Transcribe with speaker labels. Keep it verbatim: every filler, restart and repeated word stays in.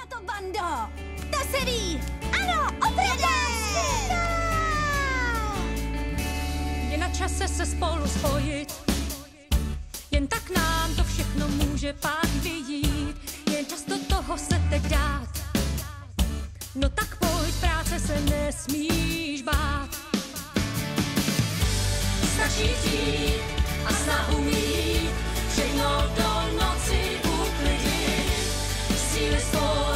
Speaker 1: to, bando! To se ví! Ano, opravdu!
Speaker 2: Je na čase se spolu spojit, jen tak nám to všechno může pak vyjít, jen často toho se teď dát. No tak pojď, práce se nesmíš bát. Stačí chtít a snahu mít, všechno do noci uklidit, síly svou